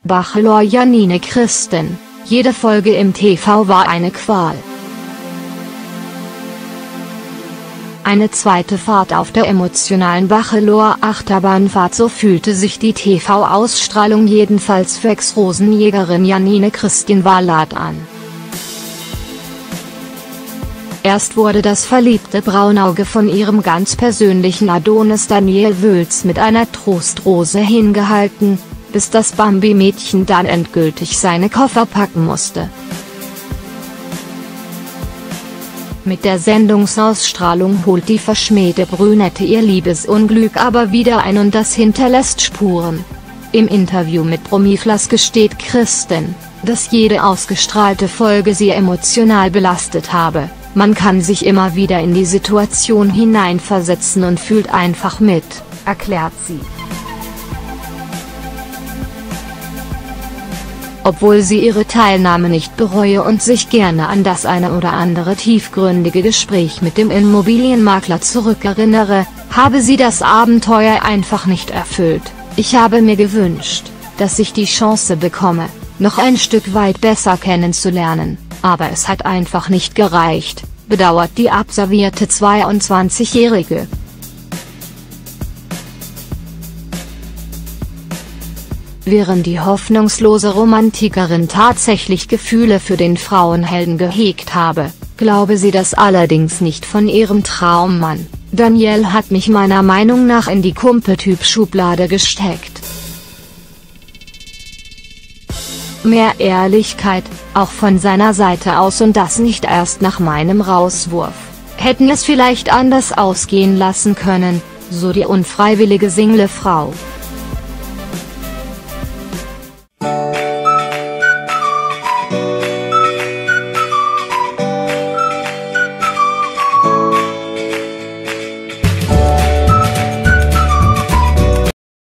Bachelor Janine Christen: Jede Folge im TV war eine Qual. Eine zweite Fahrt auf der emotionalen Bachelor-Achterbahnfahrt, so fühlte sich die TV-Ausstrahlung jedenfalls für Ex-Rosenjägerin Janine Christen Wallert an. Erst wurde das verliebte Braunauge von ihrem ganz persönlichen Adonis Daniel Wülz mit einer Trostrose hingehalten, bis das Bambi-Mädchen dann endgültig seine Koffer packen musste. Mit der Sendungsausstrahlung holt die verschmähte Brünette ihr Liebesunglück aber wieder ein und das hinterlässt Spuren. Im Interview mit Promiflash gesteht Christen, dass jede ausgestrahlte Folge sie emotional belastet habe. Man kann sich immer wieder in die Situation hineinversetzen und fühlt einfach mit, erklärt sie. Obwohl sie ihre Teilnahme nicht bereue und sich gerne an das eine oder andere tiefgründige Gespräch mit dem Immobilienmakler zurückerinnere, habe sie das Abenteuer einfach nicht erfüllt. Ich habe mir gewünscht, dass ich die Chance bekomme, noch ein Stück weit besser kennenzulernen, aber es hat einfach nicht gereicht, bedauert die absolvierte 22-Jährige. Während die hoffnungslose Romantikerin tatsächlich Gefühle für den Frauenhelden gehegt habe, glaube sie das allerdings nicht von ihrem Traummann. Daniel hat mich meiner Meinung nach in die Kumpeltyp-Schublade gesteckt. Mehr Ehrlichkeit, auch von seiner Seite aus, und das nicht erst nach meinem Rauswurf. Hätten es vielleicht anders ausgehen lassen können, so die unfreiwillige Single-Frau.